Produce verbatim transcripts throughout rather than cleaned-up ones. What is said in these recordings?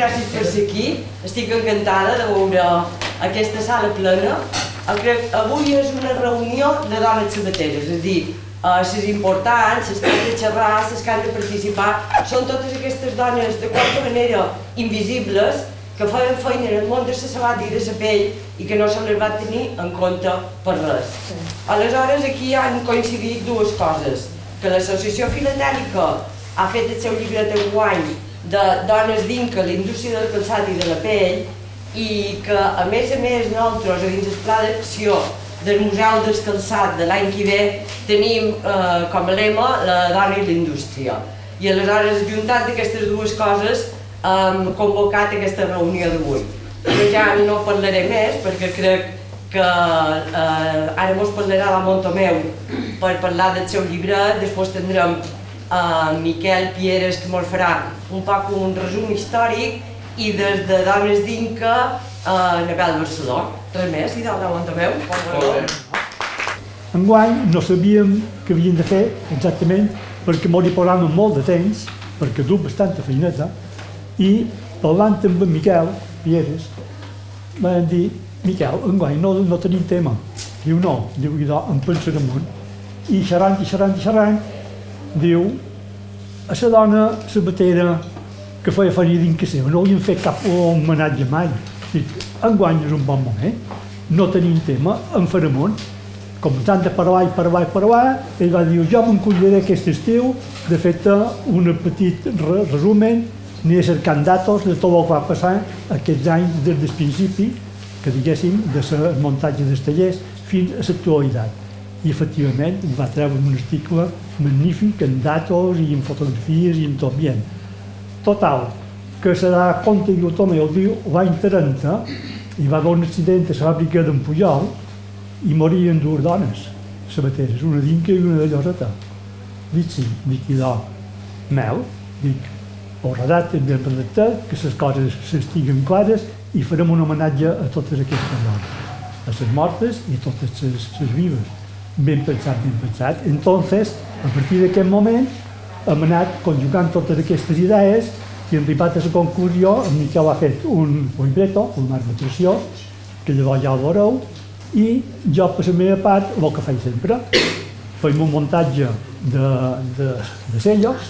gràcies per ser aquí. Estic encantada de veure aquesta sala plena. Avui és una reunió de dones sabateres, és a dir, les importants, les que han de xerrar, les que han de participar, són totes aquestes dones de qualque manera invisibles que feien feina en el món de la sabata i de la pell i que no se les va tenir en compte per res. Aleshores, aquí han coincidit dues coses, que l'Associació Filatèlica ha fet el seu llibret enguany de dones d'Inca, la indústria del calçat i de la pell, i que, a més a més, nosaltres, a dins el pla d'acció del Museu del Calçat de l'any que ve, tenim com a lema la dona i la indústria. I aleshores, juntat d'aquestes dues coses, hem convocat aquesta reunió d'avui. Jo ja no parlaré més, perquè crec que ara mos parlarà la Montomeu per parlar del seu llibret, després tindrem Miquel Pieres, que mos farà un poc un resum històric, i des de Dones d'Inca, Nabel Barceló. Res més, i de la Montomeu. Enguany no sabíem què havíem de fer exactament perquè m'ho hi posàvem molt de temps, perquè du bastanta feineta, i parlant amb en Miquel Pieres vam dir: Miquel, enguany no tenim tema. Diu no, diu idò, em pensaré amunt. I xerrant, i xerrant, i xerrant, diu: a la dona sabatera que feia feina d'Inca seva, no havíem fet cap homenatge mai. Dic, enguany és un bon moment, no tenim tema, en farem un. Com tant de parlar i parlar i parlar, ell va dir: jo m'encolliré aquest estiu de fer un petit resumen, aniré cercant datos de tot el que va passar aquests anys des del principi, que diguéssim, de la muntatge dels tallers fins a l'actualitat. I efectivament va treure un article magnífic amb datos i amb fotografies i amb tot bien. Total, que se da compte i Tomeu diu l'any trenta hi va haver un accident a la fàbrica d'en Pujol i morien dues dones sabateres, una d'Inca i una de Lloseta. Dic sí, dic idò, meu, dic, ho redacten ben redactat, que les coses s'estiguen clares i farem un homenatge a totes aquestes dones, a les mortes i a totes les vives. Ben pensat, ben pensat. Entonces, a partir d'aquest moment, hem anat conjugant totes aquestes idees i hem arribat a la conclusió. En Miquel ha fet un libreto, una arbitració, que llavors ja el veureu, i jo, per la meva part, el que faig sempre. Fem un muntatge de sellos,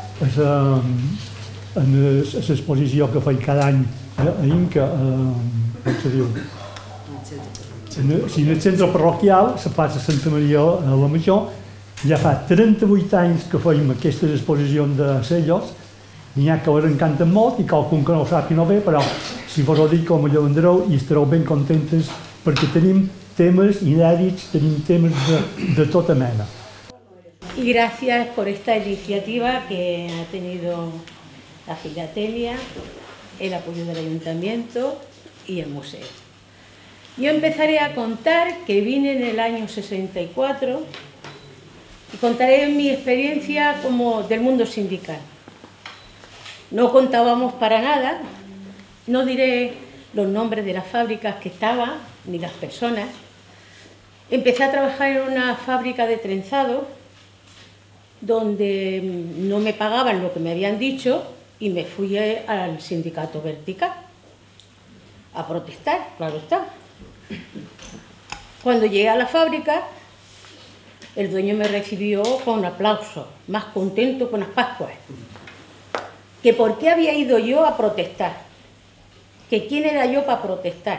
en l'exposició que faig cada any a Inca, com se diu? En el centre parroquial, la plaça Santa Maria a la Major, ja fa trenta-vuit anys que fem aquestes exposicions de sellos. N'hi ha que les encanten molt i qualcun que no ho sap i no ve, però si vos ho dic, com allò vendreu i estareu ben contentes perquè tenim temes inèdits, tenim temes de tota mena. Y gracias por esta iniciativa que ha tenido la Filatelia, el apoyo del Ayuntamiento y el museo. Yo empezaré a contar que vine en el año sesenta y cuatro y contaré mi experiencia como del mundo sindical. No contábamos para nada, no diré los nombres de las fábricas que estaban, ni las personas. Empecé a trabajar en una fábrica de trenzado donde no me pagaban lo que me habían dicho y me fui al sindicato vertical a protestar, claro está. Cuando llegué a la fábrica, el dueño me recibió con aplausos, más contento con las Pascuas. Que por qué había ido yo a protestar, que quién era yo para protestar,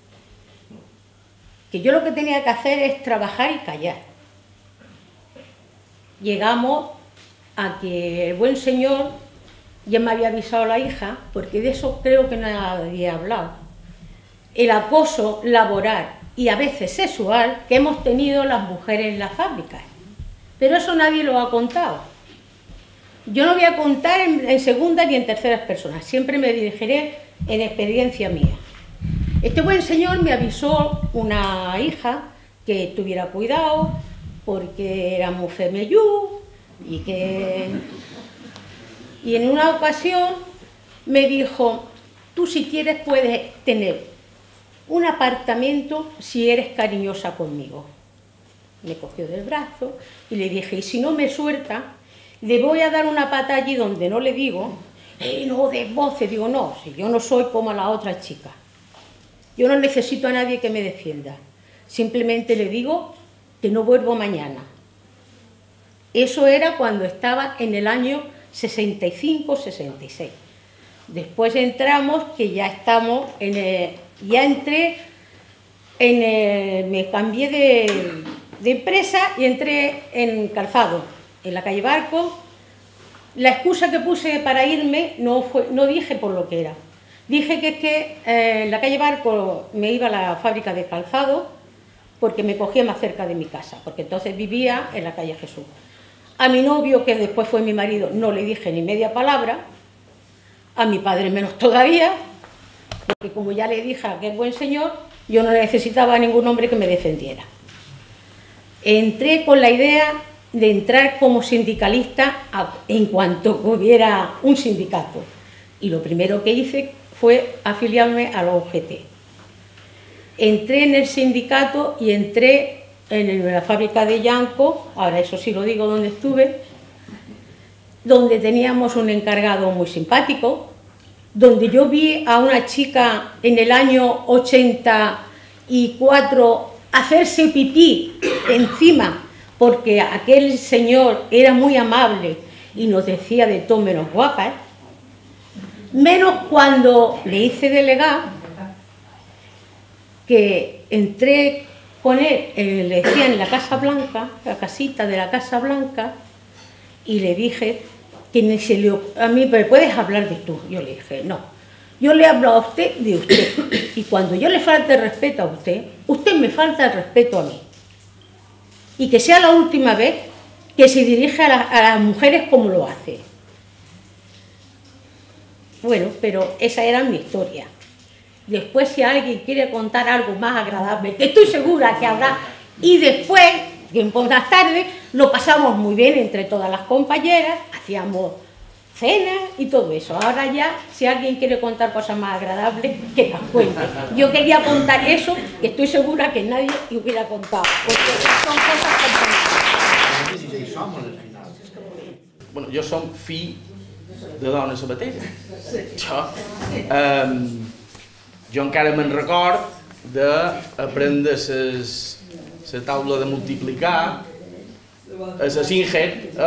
que yo lo que tenía que hacer es trabajar y callar. Llegamos a que el buen señor ya me había avisado a la hija, porque de eso creo que nadie ha hablado, el acoso laboral y a veces sexual que hemos tenido las mujeres en las fábricas. Pero eso nadie lo ha contado. Yo no voy a contar en, en segunda ni en terceras personas, siempre me dirigiré en experiencia mía. Este buen señor me avisó una hija que tuviera cuidado porque era muy femellú y que... Y en una ocasión me dijo: tú si quieres puedes tener un apartamento si eres cariñosa conmigo. Me cogió del brazo y le dije: y si no me suelta, le voy a dar una pata allí donde no le digo eh, no des voces. Digo, no, si yo no soy como la otra chica. Yo no necesito a nadie que me defienda. Simplemente le digo que no vuelvo mañana. Eso era cuando estaba en el año sesenta y cinco sesenta y seis. Después entramos, que ya estamos, en el, ya entré, en el, me cambié de, de empresa y entré en Calzado, en la calle Barco. La excusa que puse para irme no, fue, no dije por lo que era. Dije que es que eh, en la calle Barco me iba a la fábrica de Calzado porque me cogía más cerca de mi casa, porque entonces vivía en la calle Jesús. A mi novio, que después fue mi marido, no le dije ni media palabra. A mi padre menos todavía, porque como ya le dije a aquel buen señor, yo no necesitaba a ningún hombre que me defendiera. Entré con la idea de entrar como sindicalista en cuanto hubiera un sindicato. Y lo primero que hice fue afiliarme a la O G T. Entré en el sindicato y entré en la fábrica de Llanco, ahora eso sí lo digo donde estuve, donde teníamos un encargado muy simpático, donde yo vi a una chica en el año ochenta y cuatro hacerse pipí encima, porque aquel señor era muy amable y nos decía de todo menos guapa, ¿eh? Menos cuando le hice delegar, que entré con él, eh, le decía en la Casa Blanca, la casita de la Casa Blanca, y le dije que ni se le, a mí me puedes hablar de tú. Yo le dije, no, yo le hablo a usted de usted, y cuando yo le falte respeto a usted, usted me falta el respeto a mí. Y que sea la última vez que se dirige a, la, a las mujeres como lo hace. Bueno, pero esa era mi historia. Después, si alguien quiere contar algo más agradable, que estoy segura que habrá, y después, tiempo más tarde, lo pasamos muy bien entre todas las compañeras, hacíamos cenas y todo eso. Ahora ya, si alguien quiere contar cosas más agradables, que las cuente. Yo quería contar eso, que estoy segura que nadie hubiera contado, porque son cosas complicadas. Bueno, jo som fill de dona sabatera. Jo, um, jo encara me'n record d'aprendre la taula de multiplicar, a la Singer, eh?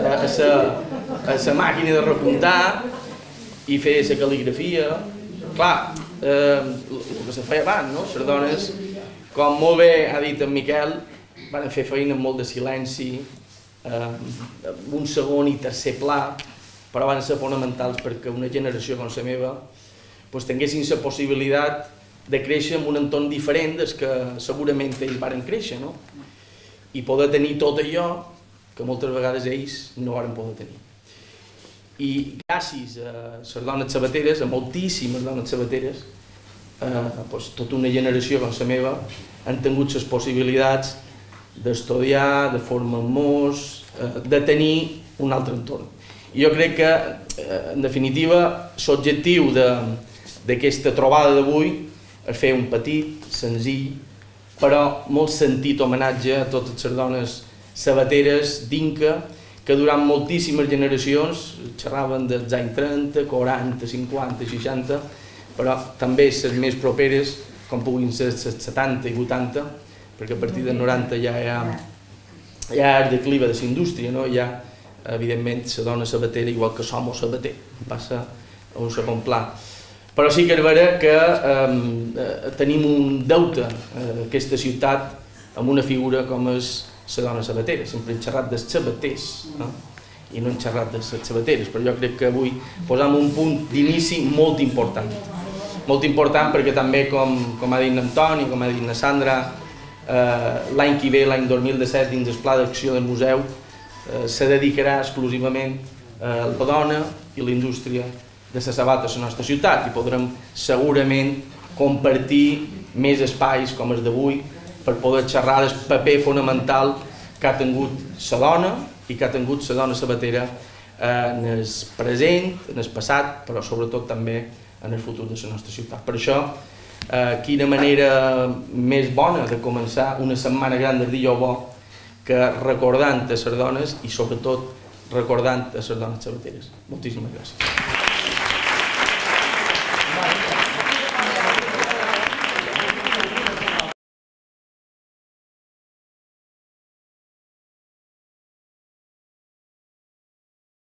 a la màquina de recomptar i fer la cal·ligrafia. Clar, eh, el que se feia abans, no? Les dones, com molt bé ha dit en Miquel, van fer feina amb molt de silenci, eh, un segon i tercer pla, però van ser fonamentals perquè una generació com la meva pues, tinguessin la possibilitat de créixer en un entorn diferent del que segurament ells van créixer, no? I poder tenir tot allò que moltes vegades ells no van poder tenir. I gràcies a les dones sabateres, a moltíssimes dones sabateres, eh, pues, tota una generació com la meva han tingut les possibilitats d'estudiar, de formar-nos, eh, de tenir un altre entorn. I jo crec que, eh, en definitiva, l'objectiu d'aquesta trobada d'avui és fer un petit, senzill, però molt sentit homenatge a totes les dones sabateres d'Inca que durant moltíssimes generacions xerraven dels anys trenta, quaranta, cinquanta, seixanta, però també les més properes, com puguin ser les setanta i vuitanta, perquè a partir del noranta ja hi ha, ja es decliva de la indústria, no? Hi ha, evidentment, la dona sabatera, igual que som o sabater, passa a un segon pla. Però sí que és vera que eh, tenim un deute a aquesta ciutat amb una figura com és la dona sabatera. Sempre hem xerrat dels sabaters, no? I no hem xerrat de les sabateres, però jo crec que avui posam un punt d'inici molt important. Molt important perquè també, com, com ha dit l'Antoni, com ha dit la Sandra, eh, l'any que ve, l'any dos mil disset, dins el pla d'acció del museu, eh, se dedicarà exclusivament a la dona i la indústria de la sabata a la nostra ciutat i podrem segurament compartir més espais com els d'avui per poder xerrar del paper fonamental que ha tingut la dona i que ha tingut la dona sabatera en el present, en el passat, però sobretot també en el futur de la nostra ciutat. Per això, eh, quina manera més bona de començar una setmana gran del Dia Bo que recordant a les dones i sobretot recordant a les dones sabateres. Moltíssimes gràcies.